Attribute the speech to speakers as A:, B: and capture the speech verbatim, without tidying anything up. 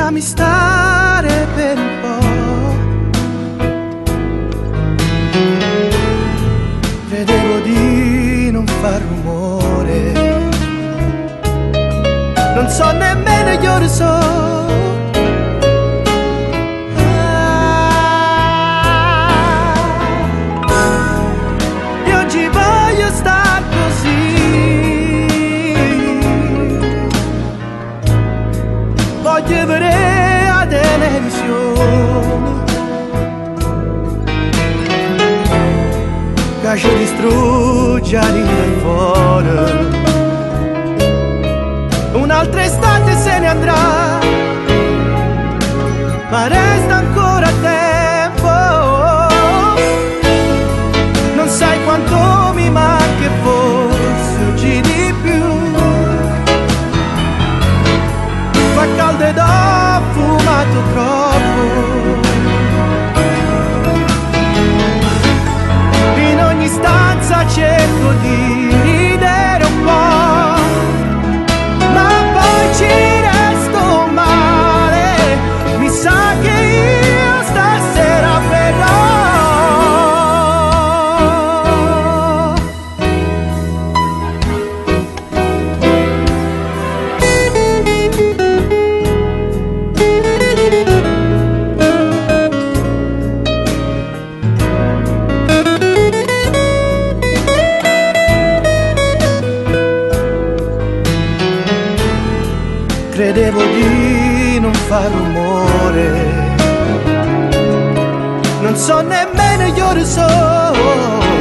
A: lasciami stare per un po'. Vedevo di non far rumore, non so nemmeno che ore so. Voglio vedere la televisione che ci distrugge l'iPhone. Un'altra estate se ne andrà, ma resta ancora tempo. Non sai quanto mi manca, forse oggi di più. Fa caldo ed ho fumato troppo. In ogni stanza cerco di ridere un po', ma poi ci resto male. Mi sa che io stasera verrò. Credevo di non far rumore, non so nemmeno che ore so.